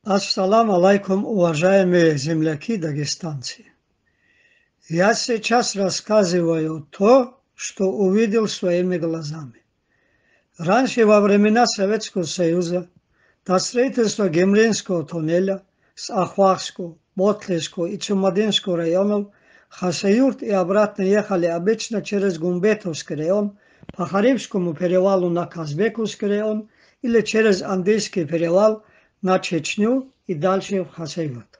Ассаламу алейкум, уважаемые земляки-дагестанцы. Я сейчас рассказываю то, что увидел своими глазами. Раньше, во времена Советского Союза, до строительства Гемлинского туннеля с Ахвахского, Ботлинского и Чумадинского районов Хасаюрт и обратно ехали обычно через Гумбетовский район, по Харибскому перевалу на Казбековский район или через Андийский перевал на Чечню и дальше в Хасаюрт.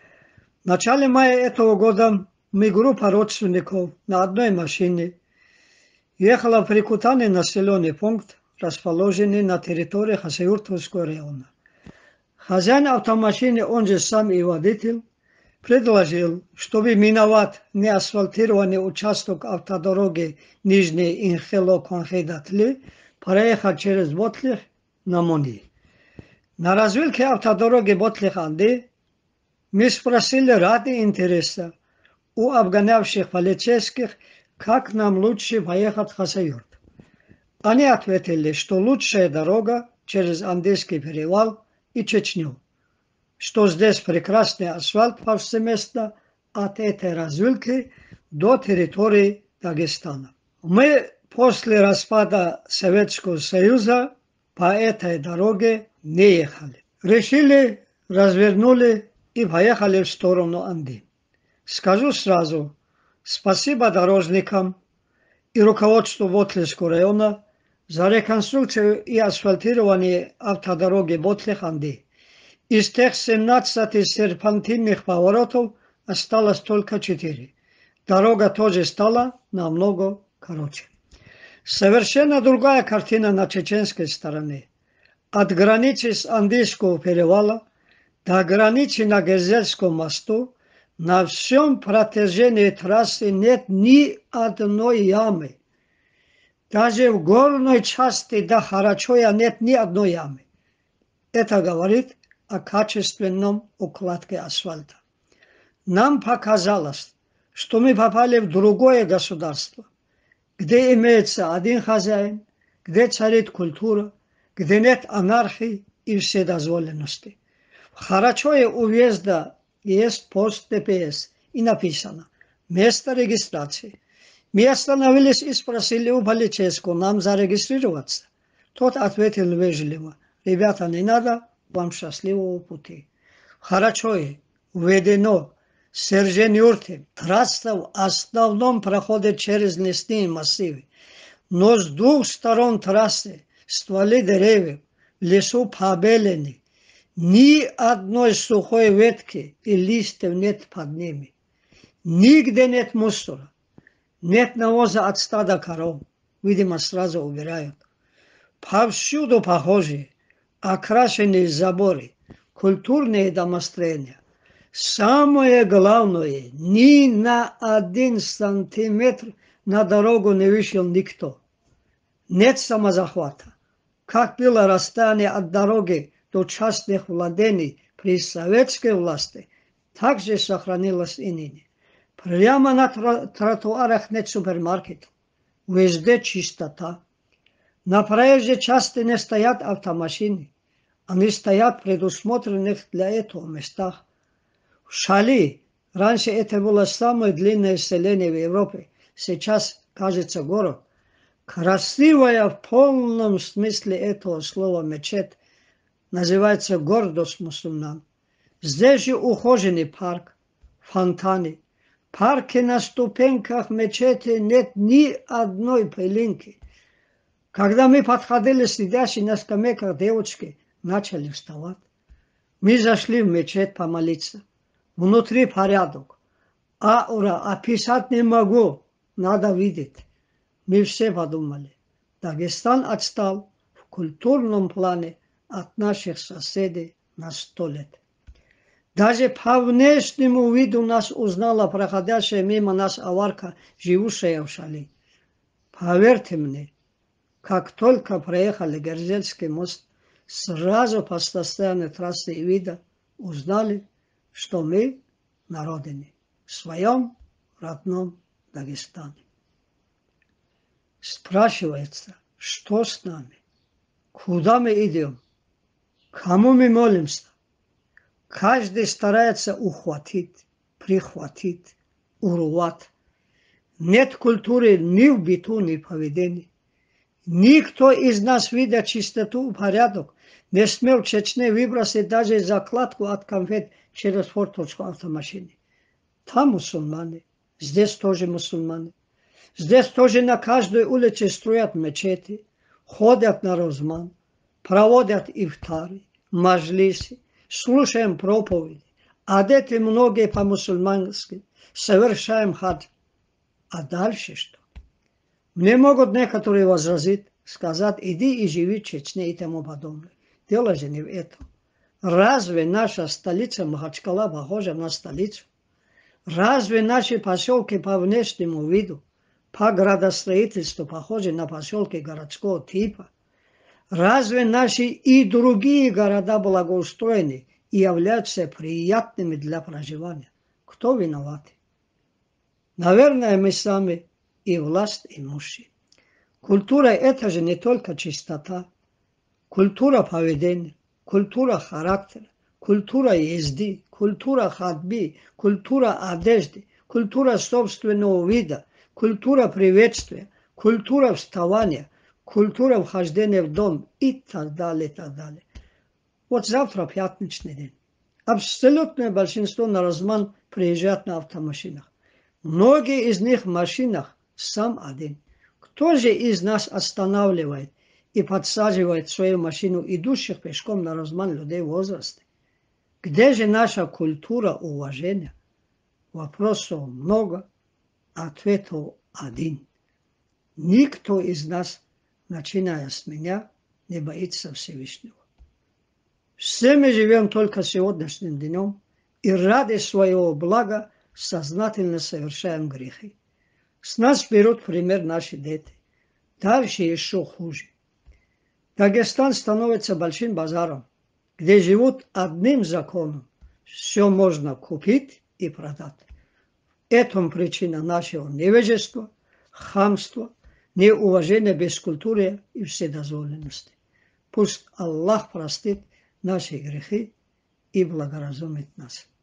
В начале мая этого года мы, группа родственников, на одной машине ехала в Прикутанный населенный пункт, расположенный на территории Хасаюртовского района. Хозяин автомашины, он же сам и водитель, предложил, чтобы миновать неасфальтированный участок автодороги Нижний Инхело-Конхейдатли, проехать через Ботлих на Мони. На развилке автодороги Ботлих-Анди мы спросили ради интереса у обгонявших полицейских, как нам лучше поехать в Хасаюрт. Они ответили, что лучшая дорога через Андийский перевал и Чечню, что здесь прекрасный асфальт повсеместно от этой развилки до территории Дагестана. Мы после распада Советского Союза по этой дороге не ехали. Решили, развернули и поехали в сторону Анди. Скажу сразу, спасибо дорожникам и руководству Ботлинского района за реконструкцию и асфальтирование автодороги Ботлих-Анди. Из тех 17 серпантинных поворотов осталось только 4. Дорога тоже стала намного короче. Совершенно другая картина на чеченской стороне. От границы с Андийского перевала до границы на Гезельском мосту на всем протяжении трассы нет ни одной ямы. Даже в горной части до Харачоя нет ни одной ямы. Это говорит о качественном укладке асфальта. Нам показалось, что мы попали в другое государство, где имеется один хозяин, где царит культура, где нет анархии и вседозволенности. В Харачое у въезда есть пост ДПС и написано «Место регистрации». Мы остановились и спросили у полицейского нам зарегистрироваться. Тот ответил вежливо: «Ребята, не надо, вам счастливого пути». В Харачое введено Сержень-Юрте. Трасса в основном проходит через лесные массивы, но с двух сторон трассы стволы деревьев, в лесу побелены. Ни одной сухой ветки и листьев нет под ними. Нигде нет мусора. Нет навоза от стада коров. Видимо, сразу убирают. Повсюду похожие, окрашенные заборы, культурные домостроения. Самое главное, ни на 1 сантиметр на дорогу не вышел никто. Нет самозахвата. Как было расстояние от дороги до частных владений при советской власти, так же сохранилось и ныне. Прямо на тротуарах нет супермаркетов. Везде чистота. На проезжей части не стоят автомашины. Они стоят в предусмотренных для этого местах. В Шали, раньше это было самое длинное селение в Европе, сейчас, кажется, город. Красивая в полном смысле этого слова мечеть, называется гордость мусульман. Здесь же ухоженный парк, фонтаны. В парке на ступеньках мечети нет ни одной пылинки. Когда мы подходили, сидящие на скамейках девочки начали вставать. Мы зашли в мечеть помолиться. Внутри порядок. Аура описать не могу, надо видеть. Мы все подумали, Дагестан отстал в культурном плане от наших соседей на 100 лет. Даже по внешнему виду нас узнала проходящая мимо нас аварка, живущая в Шали. Поверьте мне, как только проехали Герзельский мост, сразу по состоянию трассы и вида узнали, что мы на родине, в своем родном Дагестане. Спрашивается, что с нами, куда мы идем, кому мы молимся. Каждый старается ухватить, прихватить, урвать. Нет культуры ни в быту, ни в поведении. Никто из нас, видя чистоту и порядок, не смел в Чечне выбросить даже закладку от конфет через форточку автомашины. Там мусульмане, здесь тоже мусульмане. Здесь тоже на каждой улице строят мечети, ходят на розман, проводят ифтары, маджлисы, слушаем проповеди, одеты многие по-мусульмански, совершаем хадж. А дальше что? Мне могут некоторые возразить, сказать, иди и живи в Чечне и тому подобное. Дело же не в этом. Разве наша столица Махачкала похожа на столицу? Разве наши поселки по внешнему виду, по градостроительству похожи на поселки городского типа? Разве наши и другие города благоустроены и являются приятными для проживания? Кто виноват? Наверное, мы сами, и власть имущие. Культура – это же не только чистота. Культура поведения, культура характера, культура езды, культура ходьбы, культура одежды, культура собственного вида, культура приветствия, культура вставания, культура вхождения в дом и так далее, и так далее. Вот завтра пятничный день. Абсолютное большинство на Розман приезжают на автомашинах. Многие из них в машинах сам один. Кто же из нас останавливает и подсаживает в свою машину идущих пешком на Розман людей возраста? Где же наша культура уважения? Вопросов много, ответов один. Никто из нас, начиная с меня, не боится Всевышнего. Все мы живем только сегодняшним днем и ради своего блага сознательно совершаем грехи. С нас берут пример наши дети. Дальше еще хуже. Дагестан становится большим базаром, где живут одним законом. Все можно купить и продать. Это причина нашего невежества, хамства, неуважения, бескультурия и вседозволенности. Пусть Аллах простит наши грехи и благоразумит нас.